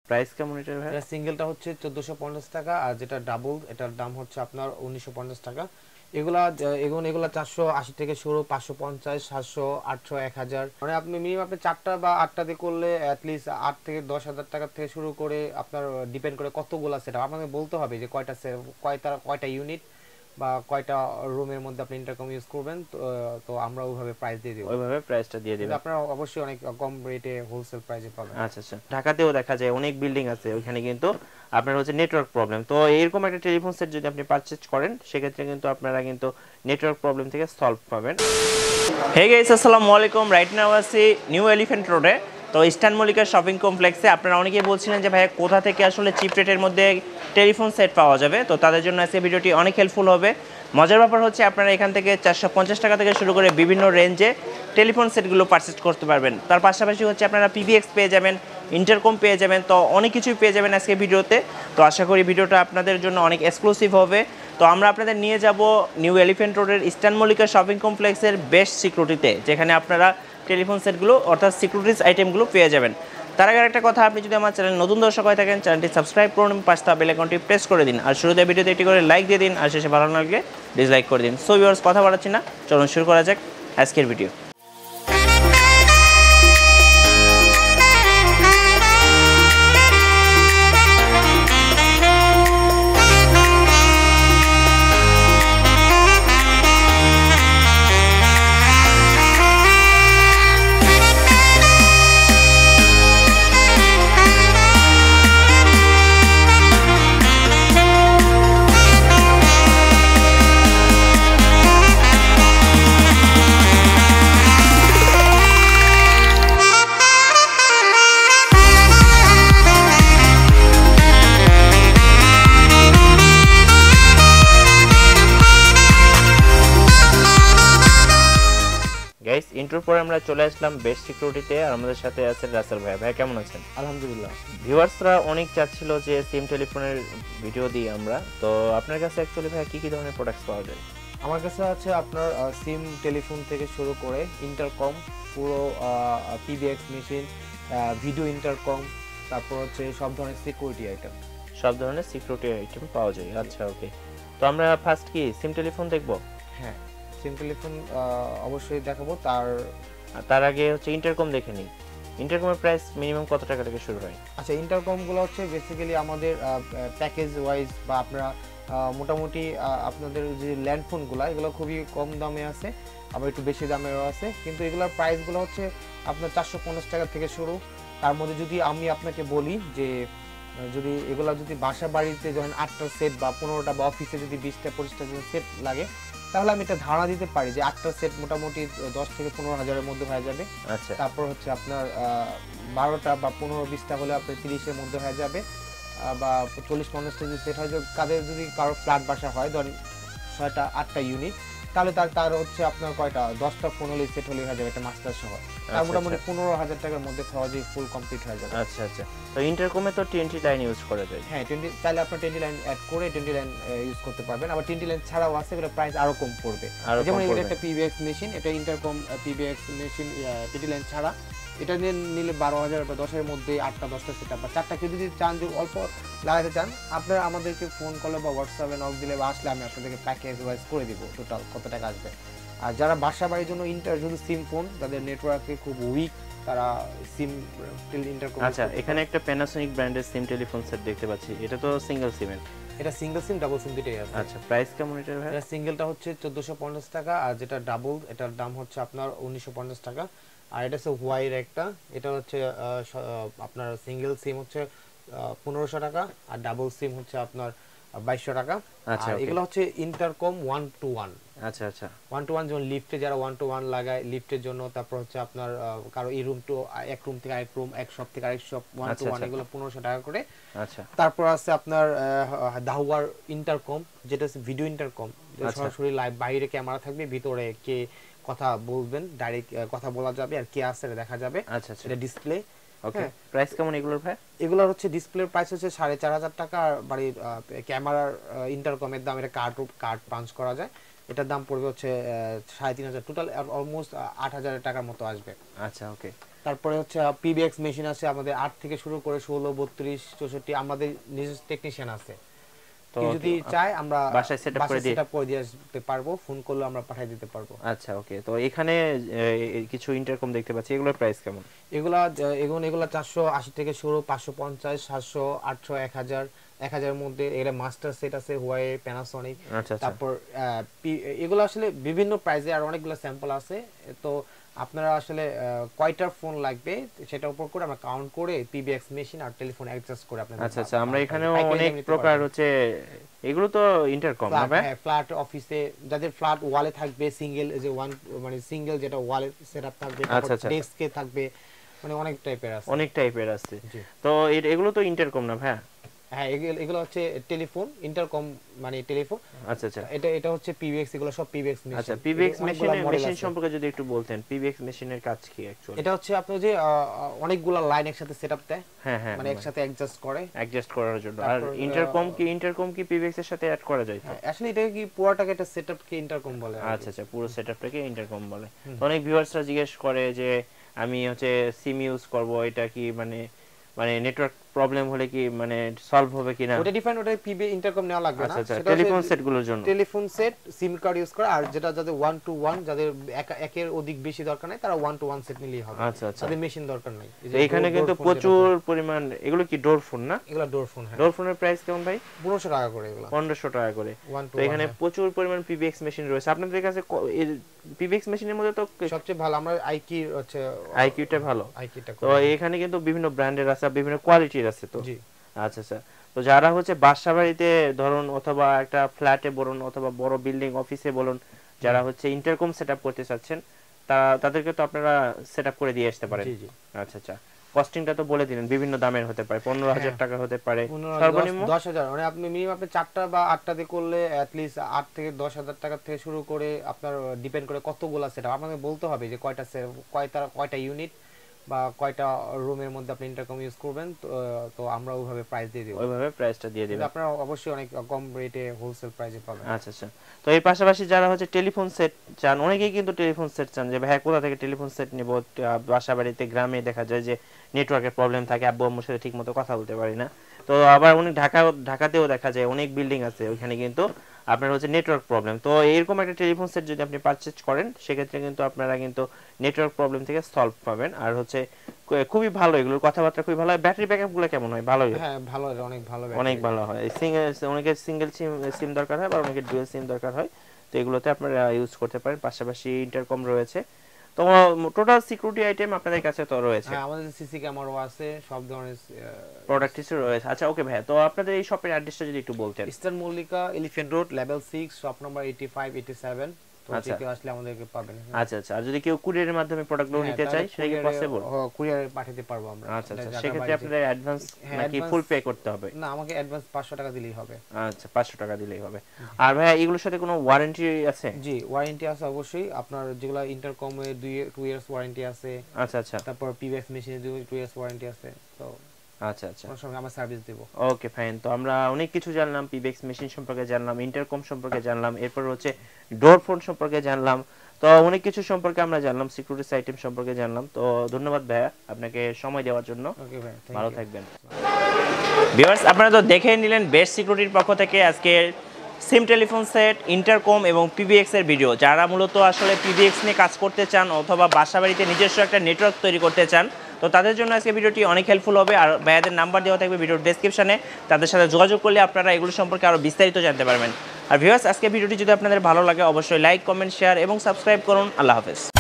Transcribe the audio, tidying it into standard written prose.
Price কেমন এটার ভাই? এটা সিঙ্গেলটা হচ্ছে 1450 টাকা, আর যেটা ডাবল এটার দাম হচ্ছে আপনার 1950 টাকা। এগুলা 480 থেকে শুরু, 550, 700, 800, 1000, মানে আপনি মিনিমাম আপনি 4টা বা 8টা দিয়ে করলে অ্যাটলিস্ট 8 থেকে 10,000 টাকা থেকে শুরু করে আপনার ডিপেন্ড করে কতগুলা সেট আপনাকে বলতে হবে যে কয়টা ইউনিট বা কয়টা রুমের মধ্যে আপনি ইন্টারকম ইউজ করবেন। তো আমরা ওইভাবে প্রাইস দিয়ে দেবো, ওইভাবে প্রাইসটা দিয়ে কিন্তু দিবেন। আপনারা অবশ্যই অনেক কম রেটে হোলসেল প্রাইসে পাবেন। আচ্ছা আচ্ছা, ঢাকাতেও দেখা যায় অনেক বিল্ডিং আছে, ওইখানে কিন্তু আপনার হচ্ছে নেটওয়ার্ক প্রবলেম। তো এরকম একটা টেলিফোন সেট যদি আপনি পারচেজ করেন, সেক্ষেত্রে কিন্তু আপনারা কিন্তু নেটওয়ার্ক প্রবলেম থেকে সলভ পাবেন। হে গাইস, আসসালামু আলাইকুম। রাইট নাও আছি নিউ এলিফ্যান্ট রোডে। তো ইস্টার্ন মল্লিকা শপিং কমপ্লেক্সে। আপনারা অনেকেই বলছিলেন যে ভাইয়া কোথা থেকে আসলে চিপ রেটের মধ্যে টেলিফোন সেট পাওয়া যাবে, তো তাদের জন্য আজকে ভিডিওটি অনেক হেল্পফুল হবে। মজার ব্যাপার হচ্ছে আপনারা এখান থেকে 450 টাকা থেকে শুরু করে বিভিন্ন রেঞ্জে টেলিফোন সেটগুলো পারচেজ করতে পারবেন। তার পাশাপাশি হচ্ছে আপনারা পিবিএক্স পেয়ে যাবেন, ইন্টারকম পেয়ে যাবেন, তো অনেক কিছুই পেয়ে যাবেন আজকে ভিডিওতে। তো আশা করি ভিডিওটা আপনাদের জন্য অনেক এক্সক্লুসিভ হবে। তো আমরা আপনাদের নিয়ে যাব নিউ এলিফ্যান্ট রোডের ইস্টার্ন মল্লিকা শপিং কমপ্লেক্সের বেস্ট সিকিউরিটিতে, যেখানে আপনারা টেলিফোন সেটগুলো অর্থাৎ সিকিউরিটিস আইটেমগুলো পেয়ে যাবেন। তার আগে একটা কথা, আপনি যদি আমার চ্যানেল নতুন দর্শক হয়ে থাকেন, চ্যানেলটি সাবস্ক্রাইব করুন, পাশে থাকা বেল আইকনটি প্রেস করে দিন, আর শুরুতে ভিডিওতে একটি করে লাইক দিয়ে দিন, আর শেষে ভালো লাগলে ডিসলাইক করে দিন। সো ভিউয়ার্স, কথা বাড়াচ্ছি না, চলুন শুরু করা যাক আজকের ভিডিও। গাইস, ইন্ট্রোর পরে আমরা চলে আসলাম বেস্ট সিকিউরিটিতে, আর আমাদের সাথে আছে রাসেল ভাই। ভাই কেমন আছেন? আলহামদুলিল্লাহ। ভিউয়ার্সরা অনেক চাচ্ছিল যে সিম টেলিফোনের ভিডিও দিই আমরা, তো আপনার কাছে অ্যাকচুয়ালি ভাই কি ধরনের প্রোডাক্টস পাওয়া যায়? আমার কাছে আছে আপনার সিম টেলিফোন থেকে শুরু করে ইন্টারকম, পুরো পিবিএক্স মেশিন, ভিডিও ইন্টারকম, তারপর হচ্ছে সব ধরনের সিকিউরিটি আইটেম। সব ধরনের সিকিউরিটি আইটেম পাওয়া যায়। আচ্ছা, ওকে। তো আমরা ফার্স্ট কি সিম টেলিফোন দেখবো? হ্যাঁ, সিম টেলিফোন অবশ্যই দেখাবো। তার আগে হচ্ছে ইন্টারকম দেখে নিই। ইন্টারকমের প্রাইস মিনিমাম কত টাকা থেকে শুরু হয়? আচ্ছা, ইন্টারকমগুলো হচ্ছে বেসিক্যালি আমাদের প্যাকেজ ওয়াইজ বা আপনারা মোটামুটি আপনাদের যে ল্যান্ডফোনগুলো এগুলো খুবই কম দামে আছে, আবার একটু বেশি দামেরও আছে, কিন্তু এগুলোর প্রাইসগুলো হচ্ছে আপনার 450 টাকা থেকে শুরু। তার মধ্যে যদি আমি আপনাকে বলি যে যদি এগুলো যদি বাসা বাড়িতে যখন 8টা সেট বা 15টা, বা অফিসে যদি 20টা 25টা সেট লাগে, তাহলে আমি এটা ধারণা দিতে পারি যে 8টা সেট মোটামুটি 10 থেকে 15 হাজারের মধ্যে হয়ে যাবে। আচ্ছা, তারপর হচ্ছে আপনার 12টা বা 15-20টা হলে আপনার 30-এর মধ্যে হয়ে যাবে, বা 40-50টা যদি সেট হয়, কাদের যদি কারো ফ্ল্যাট বাসা হয় ধরেন 6টা 8টা ইউনিট, তাহলে তার হচ্ছে আপনার কয়টা 10টা ফোন হলে সেট হলে হয়ে যাবে, একটা মাস্টার সহ। তার মোটামুটি 15,000 টাকার মধ্যে সহজেই ফুল কমপ্লিট হয়ে যাবে। আচ্ছা আচ্ছা। তো ইন্টারকমে তো 20 লাইন ইউজ করা যায়। হ্যাঁ, 20 চাইলে আপনার 20 লাইন অ্যাড করে 20 লাইন ইউজ করতে পারবেন। আবার 20 লাইন ছাড়াও আছে, এগুলো প্রাইস আরো কম পড়বে। যেমন এটা একটা পিবিএক্স মেশিন, এটা ইন্টারকম পিবিএক্স মেশিন 20 লাইন ছাড়া। এটা নিলে 12,000 বা 10-এর মধ্যে 8টা 10টা সেট আপ বা 4টা কেউ যদি চান, যে অল্প লাগাতে চান, আপনারা আমাদেরকে ফোন কলে বা হোয়াটসঅ্যাপে নক দিলে বা আসলে আমি আপনাদেরকে প্যাকেজ ওয়াইজ করে দিব টোটাল কত টাকা আসবে। আর যারা বাসা বাড়ির জন্য শুধু সিম ফোন, তাদের নেটওয়ার্কে খুব উইক, তারা সিম ইন্টারকম। আচ্ছা, এখানে একটা প্যানাসোনিক ব্র্যান্ডের সিম টেলিফোন সেট দেখতে পাচ্ছি, এটা তো সিঙ্গেল সিমের। এটা সিঙ্গেল সিম, ডাবল সিম দুটোই আছে। আচ্ছা, প্রাইস কেমন এটার ভাই? এটা সিঙ্গেলটা হচ্ছে 1450 টাকা, আর যেটা ডাবল এটার দাম হচ্ছে আপনার 1950 টাকা। আর এটা হচ্ছে হোয়াইট একটা, এটা হচ্ছে আপনার সিঙ্গেল সিম হচ্ছে 1500 টাকা, আর ডাবল সিম হচ্ছে আপনার 2200 টাকা। আচ্ছা, আর এগুলো হচ্ছে ইন্টারকম 1 to 1। আচ্ছা আচ্ছা, 1 to 1 যেমন লিফটে যারা 1 to 1 লাগায় লিফটের জন্য, তারপর হচ্ছে আপনার কারো এই রুম টু এক রুম থেকে আরেক রুম, এক শপ থেকে আরেক শপ, 1 to 1, এগুলো 1500 টাকা করে। আচ্ছা। তারপর আছে আপনার দাহুয়ার ইন্টারকম, যেটা হচ্ছে ভিডিও ইন্টারকম, সরাসরি লাইভ, বাইরে ক্যামেরা থাকবে, ভিতরে কে কথা বলবেন ডাইরেক্ট কথা বলা যাবে, আর কে আসছে দেখা যাবে। আচ্ছা আচ্ছা, এটা ডিসপ্লে। ওকে। প্রাইস কেমন এগুলোর ভাই? এগুলোর হচ্ছে ডিসপ্লের প্রাইস হচ্ছে 4,500 টাকা, আর বাড়ির ক্যামেরার ইন্টারকমের দাম, এটা কার্ড পাঞ্চ করা যায়, এটার দাম পড়বে হচ্ছে 3,500, টোটাল অলমোস্ট 8,000 টাকার মতো আসবে। আচ্ছা, ওকে। তারপরে হচ্ছে পিবিএক্স মেশিন আছে আমাদের 8 থেকে শুরু করে 16, 32, 64 আমাদের নিজস্ব টেকনিশিয়ান আছে। তো যদি চাই আমরা বাসায় সেটআপ করে দিয়ে আসতে পারবো, ফোন করলে আমরা পাঠিয়ে দিতে পারবো। আচ্ছা ওকে। তো এখানে কিছু ইন্টারকম দেখতে পাচ্ছি, এগুলোর প্রাইস কেমন? এগুলা 480 থেকে শুরু, 550, 700, 800, 1000 1000 এর মধ্যে। এর মাস্টার সেট আছে হুয়াই, প্যানাসোনিক। তারপর এগুলো আসলে বিভিন্ন প্রাইসে আর অনেকগুলো স্যাম্পল আছে। তো আপনারা আসলে কয়টা ফোন লাগবে সেটার উপর করে আমরা কাউন্ট করে পিবিএক্স মেশিন আর টেলিফোন অ্যাডজাস্ট করে আপনাদের। আচ্ছা আচ্ছা, আমরা এখানেও অনেক প্রকার হচ্ছে, এগুলো তো ইন্টারকম না ভাই? হ্যাঁ, ফ্ল্যাট অফিসে যাদের ফ্ল্যাট ওয়ালে থাকবে, সিঙ্গেল যে ওয়ান মানে সিঙ্গেল যেটা ওয়ালে সেটআপ থাকবে, তারপর ডেস্কে থাকবে, মানে অনেক টাইপের আছে। তো এগুলো তো ইন্টারকম না ভাই? হ্যাঁ, এগুলো হচ্ছে টেলিফোন, ইন্টারকম মানে টেলিফোন। আচ্ছা আচ্ছা, এটা হচ্ছে পিবিএক্স, এগুলো সব পিবিএক্স মেশিন। আচ্ছা, পিবিএক্স মেশিন সম্পর্কে যদি একটু বলতেন, পিবিএক্স মেশিনের কাজ কি অ্যাকচুয়ালি? এটা হচ্ছে আপনি যে অনেকগুলা লাইন একসাথে সেটআপ দেয়, হ্যাঁ হ্যাঁ, মানে একসাথে অ্যাডজাস্ট করার জন্য। আর ইন্টারকম কি পিবিএক্স এর সাথে অ্যাড করা যায়? আসলে এটা কি পুরোটাকে একটা সেটআপকে ইন্টারকম বলে। আচ্ছা আচ্ছা, পুরো সেটআপটাকে ইন্টারকম বলে। অনেক ভিউয়ার্সরা জিজ্ঞেস করে যে আমি হচ্ছে সিম ইউজ করব, এটা কি মানে নেটওয়ার্ক প্রবলেম হলে কি মানে সলভ হবে কিনা? ওটা ডিফারেন্ট, ওটা পিবি ইন্টারকম নেওয়া লাগবে না। সেটা টেলিফোন সেটগুলোর জন্য, telephone set SIM card use করে। আর যেটা যাদের 1 to 1, যাদের একের অধিক বেশি দরকার নাই, তারা 1 to 1 সেট নিলেই হবে। আচ্ছা আচ্ছা, তাদের মেশিন দরকার নাই। এখানে কিন্তু প্রচুর পরিমাণ, এগুলো কি ডোর ফোন না? এগুলো ডোর ফোন। হ্যাঁ, ডোর ফোনের প্রাইস কেমন ভাই? 1500 টাকা করে। এগুলো 1500 টাকা করে। তো এখানে প্রচুর পরিমাণ পিবিএক্স মেশিন রয়েছে আপনাদের কাছে। পিবিএক্স মেশিনের মধ্যে তো সবচেয়ে ভালো আমরা আইকি হচ্ছে, আইকিউটা ভালো। আইকিটা তো এখানে কিন্তু বিভিন্ন ব্র্যান্ডের আছে, বিভিন্ন কোয়ালিটির আছে। তো জি, আচ্ছা আচ্ছা। তো যারা হচ্ছে বাসা বাড়িতে ধরুন, অথবা একটা ফ্ল্যাটে বলুন, অথবা বড় বিল্ডিং অফিসে বলুন, যারা হচ্ছে ইন্টারকম সেটআপ করতে চাচ্ছেন, তাদেরকে তো আপনারা সেটআপ করে দিয়ে আসতে পারেন। জি জি। আচ্ছা আচ্ছা, কস্টিংটা তো বলে দিলেন, বিভিন্ন দামের হতে পারে, 15000 টাকা হতে পারে, সর্বনিম্ন 10000। মানে আপনি মিনিমাম আপনি 4টা বা 8টা দিয়ে করলে অ্যাট লিস্ট 8 থেকে 10000 টাকা থেকে শুরু করে, আপনার ডিপেন্ড করে কতগুলা সেটআপ আপনাকে বলতে হবে, যে কয়টা ইউনিট বা কয়টা রুমের মধ্যে আপনি ইন্টারকম ইউজ করবেন। তো আমরা ওইভাবে প্রাইস দিয়ে দেব, ওইভাবে প্রাইসটা দিয়ে দেব। আপনারা অবশ্যই অনেক কম রেটে হোলসেল প্রাইসে পাবেন। আচ্ছা আচ্ছা। তো এর পাশাপাশি যারা হচ্ছে টেলিফোন সেট চান, অনেকেই কিন্তু টেলিফোন সেট চান, যে ভাই কোথা থেকে টেলিফোন সেট নিব, বাসা বাড়িতে গ্রামে দেখা যায় যে নেটওয়ার্কের প্রবলেম থাকে, আব্বু আম্মুর সাথে ঠিকমতো কথা বলতে পারি না। তো আবার অনেক ঢাকাতেও দেখা যায় অনেক বিল্ডিং আছে, ওইখানে কিন্তু আপনার হচ্ছে নেটওয়ার্ক প্রবলেম। তো এরকম একটা টেলিফোন সেট যদি আপনি পারচেজ করেন, সেক্ষেত্রে কিন্তু আপনারা কিন্তু নেটওয়ার্ক প্রবলেম থেকে সলভ পাবেন। আর হচ্ছে খুবই ভালো, এগুলোর কথাবার্তা খুবই ভালো হয়। ব্যাটারি ব্যাকআপ গুলো কেমন হয়? ভালো হয়? হ্যাঁ, ভালো হয়, অনেক ভালো হয়। অনেকের সিঙ্গেল সিম দরকার হয়, বা অনেকের ডুয়াল সিম দরকার হয়। তো এগুলোতে আপনারা ইউজ করতে পারেন। পাশাপাশি ইন্টারকম রয়েছে। তো টোটাল সিকিউরিটি আইটেম আপনাদের কাছে তো রয়েছে? হ্যাঁ, আমাদের সিসি ক্যামেরাও আছে, সব ধরনের প্রোডাক্টই রয়েছে। আচ্ছা ওকে ভাই, তো আপনাদের এই শপের অ্যাড্রেসটা যদি একটু বলতেন। Eastern Mallika, Elephant road, level 6, shop number 85, 87। তো যেতে আসলে আমাদেরকে পাবেন। আচ্ছা আচ্ছা। আর যদি কেউ কুরিয়ারের মাধ্যমে প্রোডাক্টগুলো নিতে চায়, সেটা কি পসিবল? কুরিয়ারে পাঠাতে পারবো আমরা। আচ্ছা আচ্ছা, সেক্ষেত্রে আপনাদের অ্যাডভান্স নাকি ফুল পে করতে হবে? না, আমাকে অ্যাডভান্স 500 টাকা দিলেই হবে। আচ্ছা, 500 টাকা দিলেই হবে। আর ভাই এগুলোর সাথে কোনো ওয়ারেন্টি আছে? জি, ওয়ারেন্টি আছে অবশ্যই। আপনার যেগুলো ইন্টারকমে 2 ইয়ার্স ওয়ারেন্টি আছে। আচ্ছা আচ্ছা। তারপর পিবিএক্স মেশিনে 2 ইয়ার্স ওয়ারেন্টি আছে। তো আচ্ছা আচ্ছা, ওর সঙ্গে আমরা সার্ভিস দেব। Okay fine. তো আমরা অনেক কিছু জানলাম, পিবিএক্স মেশিন সম্পর্কে জানলাম, ইন্টারকম সম্পর্কে জানলাম, এরপর হচ্ছে ডোর ফোন সম্পর্কে জানলাম। তো অনেক কিছু সম্পর্কে আমরা জানলাম, সিকিউরিটি আইটেম সম্পর্কে জানলাম। তো ধন্যবাদ ভাইয়া আপনাকে সময় দেওয়ার জন্য। ওকে ভাই, ভালো থাকবেন। ভিউয়ার্স, আপনারা তো দেখে নিলেন বেস্ট সিকিউরিটির পক্ষ থেকে আজকে সিম টেলিফোন সেট, ইন্টারকম এবং পিবিএক্স এর ভিডিও। যারা মূলত আসলে পিবিএক্স নিয়ে কাজ করতে চান, অথবা বাসাবাড়িতে নিজস্ব একটা নেটওয়ার্ক তৈরি করতে চান, তো তাদের জন্য আজকে ভিডিওটি অনেক হেল্পফুল হবে। আর ভাইয়াদের নাম্বার দেওয়া থাকবে ভিডিওর ডেসক্রিপশনে, তাদের সাথে যোগাযোগ করলে আপনারা এগুলো সম্পর্কে আরও বিস্তারিত জানতে পারবেন। আর ভিউয়ার্স, আজকে ভিডিওটি যদি আপনাদের ভালো লাগে, অবশ্যই লাইক, কমেন্ট, শেয়ার এবং সাবস্ক্রাইব করুন। আল্লাহ হাফেজ।